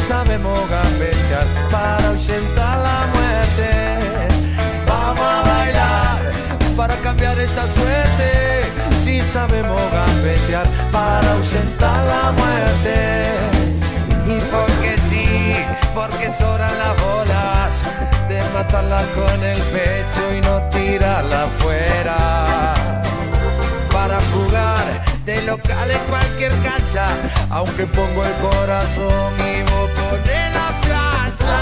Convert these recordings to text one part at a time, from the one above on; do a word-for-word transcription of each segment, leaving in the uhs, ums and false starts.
sabemos gambetear para ahuyentar la muerte. Vamos a bailar para cambiar esta suerte. Si sabemos gambetear para ahuyentar la muerte. Y porque sí, porque sobran las bolas de matarla con el pecho y no tirarla afuera. Para jugar de local en cualquier cancha, aunque pongo el corazón y vos ponés la plancha.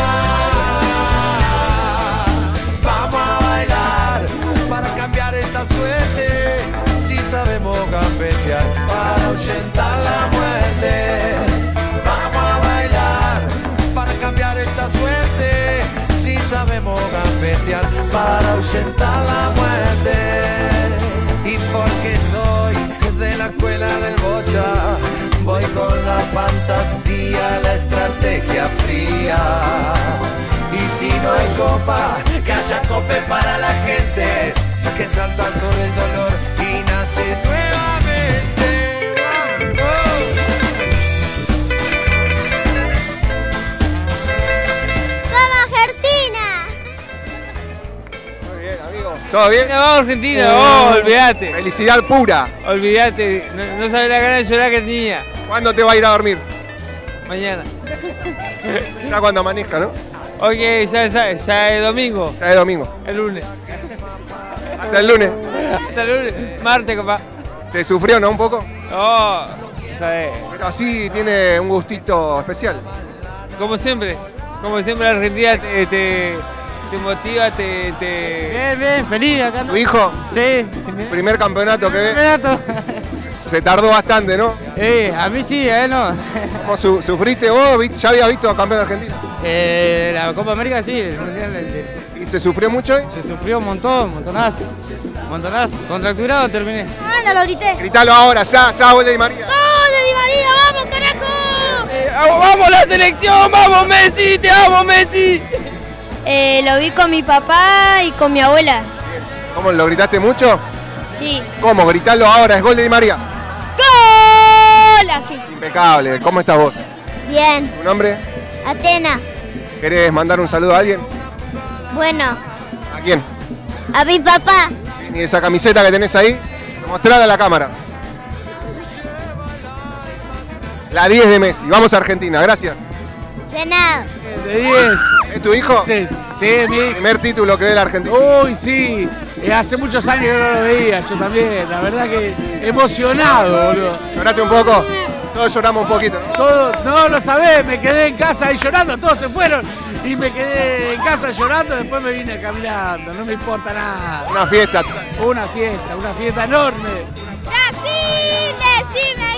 Vamos a bailar para cambiar esta suerte. Si sabemos gambetear para ahuyentar la muerte. Vamos a bailar para cambiar esta suerte. Si sabemos gambetear para ahuyentar la muerte. Y porque soy de la escuela del bocha, voy con la fantasía, la estrategia fría. Y si no hay copa, que haya cope para la gente que salta sobre el dolor y nace nuevamente. ¡Vamos, Argentina! Muy bien, amigo. ¿Todo bien? Vamos Argentina, vos, olvídate. Felicidad pura. Olvídate, no, no sabes la gana de llorar que tenía. ¿Cuándo te va a ir a dormir? Mañana. Ya cuando amanezca, ¿no? Ok, ya sabes, ya es domingo. Ya es domingo. El lunes. Hasta el lunes. Hasta el lunes. Martes, capaz. ¿Se sufrió, no? Un poco. Oh, sabes. Pero así tiene un gustito especial. Como siempre, como siempre la Argentina te, te, te motiva, te, te... Bien, bien, feliz acá. ¿Tu hijo? Sí. Primer campeonato que ve. Campeonato. Se tardó bastante, ¿no? Eh, a mí sí, a él no. ¿Cómo su sufriste vos? ¿Ya habías visto a campeón argentino? Eh, la Copa América sí, el Mundial. El, ¿Y se sufrió mucho hoy? Se sufrió un montón, montonazo. Montonazo. Contracturado terminé. ¡Anda, lo grité! Gritalo ahora, ya, ya, gol de Di María. ¡Gol de Di María! ¡Vamos, carajo! Eh, ¡Vamos la selección! ¡Vamos, Messi! ¡Te amo, Messi! Eh, lo vi con mi papá y con mi abuela. ¿Cómo, lo gritaste mucho? Sí. ¿Cómo? Gritalo ahora, es gol de Di María. ¡Gol! Así. Impecable. ¿Cómo estás vos? Bien. ¿Tu nombre? Atena. ¿Querés mandar un saludo a alguien? Bueno. ¿A quién? A mi papá. ¿Y esa camiseta que tenés ahí? Mostrala a la cámara. La diez de Messi. Vamos a Argentina, gracias. De nada. De diez. ¿Es tu hijo? Sí, sí, mi... Primer título que ve la Argentina. Uy, sí. Eh, hace muchos años que no lo veía, yo también. La verdad que emocionado, boludo. ¿Lloraste un poco? Todos lloramos un poquito, ¿no? Todo, no lo sabés, me quedé en casa ahí llorando, todos se fueron y me quedé en casa llorando, después me vine caminando, no me importa nada. Una fiesta. Una fiesta, una fiesta enorme. ¡Brasil! ¡Decime!